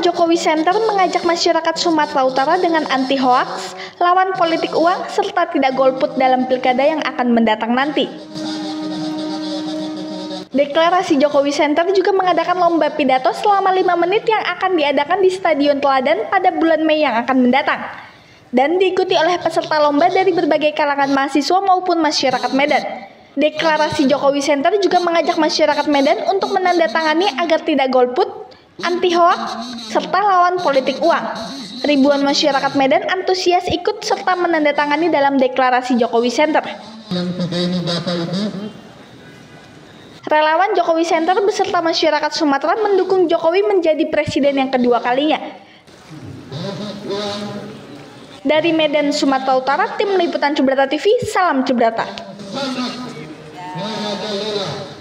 Jokowi Center mengajak masyarakat Sumatera Utara dengan anti hoaks, lawan politik uang, serta tidak golput dalam pilkada yang akan mendatang nanti. Deklarasi Jokowi Center juga mengadakan lomba pidato selama 5 menit yang akan diadakan di Stadion Teladan pada bulan Mei yang akan mendatang. Dan diikuti oleh peserta lomba dari berbagai kalangan mahasiswa maupun masyarakat Medan. Deklarasi Jokowi Center juga mengajak masyarakat Medan untuk menandatangani agar tidak golput, anti hoaks, serta lawan politik uang. Ribuan masyarakat Medan antusias ikut serta menandatangani dalam deklarasi Jokowi Center. Relawan Jokowi Center beserta masyarakat Sumatera mendukung Jokowi menjadi presiden yang kedua kalinya. Dari Medan, Sumatera Utara, Tim Liputan Cibrata TV, salam Cibrata.